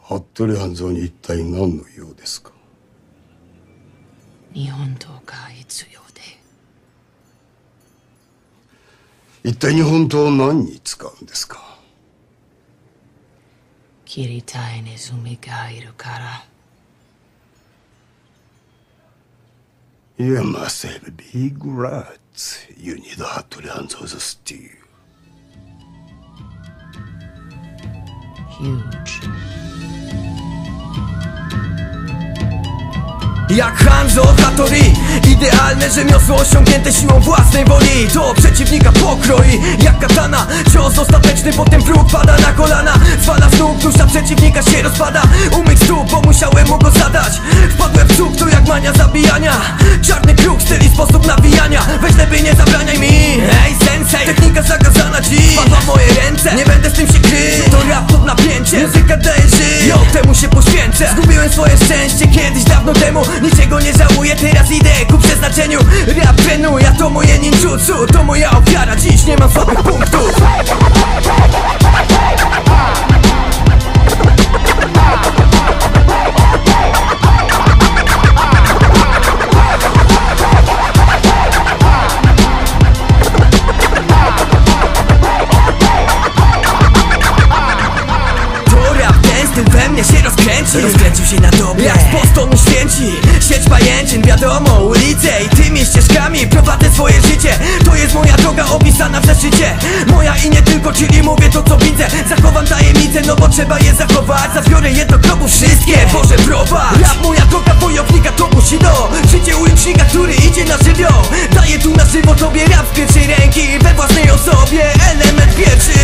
服部半蔵に一体何の用ですか？ 日本刀が必要で。 一体日本刀を何に使うんですか？ 切りたいネズミがいるから。 You must have big rats. You need Hattori Hanzo's steel. Huge. Jak Hanzo Hattori, idealne rzemiosło osiągnięte siłą własnej woli. To przeciwnika pokroi jak katana. Cios ostateczny, potem próg pada na kolana. Zwala z nóg, dusza przeciwnika się rozpada. Umyk stóp, bo musiałem mu go zadać. Wpadłem w cuk, to jak mania zabijania. Czarny kruk, styl i sposób nawijania. Weź lepiej nie zabraniaj mi. Hej sensei, technika zakazana dziś. Wpadła w moje ręce, nie będę z tym się krył. To rap pod napięcie, muzyka daje żyć. Jo, temu się poświęcę. Zgubiłem swoje szczęście kiedyś dawno temu. Niczego nie żałuję, teraz idę ku przeznaczeniu. Rap trenuję, to moje ninjutsu. To moja ofiara, dziś nie mam słabych punktów. We mnie się rozkręcił się na dobre. Jak z Bostonu święci sieć pajęczyn, wiadomo, ulice i tymi ścieżkami prowadzę swoje życie. To jest moja droga opisana w zeszycie. Moja i nie tylko, czyli mówię to co widzę. Zachowam tajemnicę, no bo trzeba je zachować. Zabiorę jednokroku wszystkie, Boże prowadź. Rap moja droga wojownika to Bushido. Życie ulicznika, który idzie na żywioł. Daję tu na żywo tobie rap z pierwszej ręki. We własnej osobie, element pierwszy.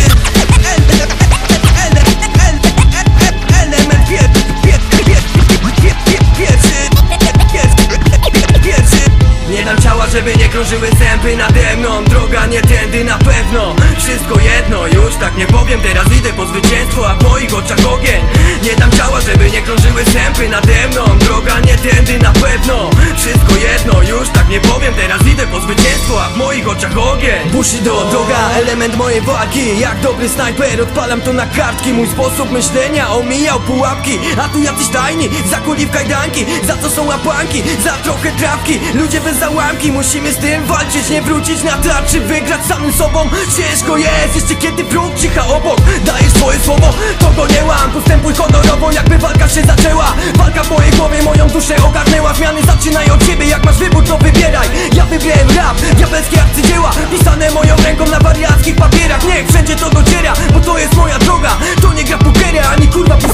Nie dam ciała, żeby nie krążyły zęby nade mną. Droga nie tędy na pewno. Wszystko jedno, już tak nie powiem. Teraz idę po zwycięstwo, a w moich oczach ogień. Nie dam ciała, żeby nie krążyły zęby nade mną. Droga nie tędy na pewno. Wszystko jedno, już tak nie powiem. Teraz idę po zwycięstwo, a w moich oczach ogień. Bushido, droga, element mojej walki. Jak dobry snajper, odpalam to na kartki. Mój sposób myślenia omijał pułapki. A tu jacyś tajni, zakuli w kajdanki. Za co są łapanki? Za trochę trawki. Ludzie bez załamki, musimy z tym walczyć. Nie wrócić na tarczy, wygrać samym sobą. Ciężko jest, jeszcze kiedy wróg cicha obok. Dajesz swoje słowo, to go nie łam. Postępuj honorowo, jakby walka się zaczęła. Walka w mojej głowie moją duszę ogarnęła. Zmiany zaczynają od ciebie, jak masz wybór to wybieraj. Ja wybrałem rap, diabelskie arcydzieła. Pisane moją ręką na wariackich papierach. Niech wszędzie to dociera, bo to jest moja droga. To nie gra pokera, ani kurwa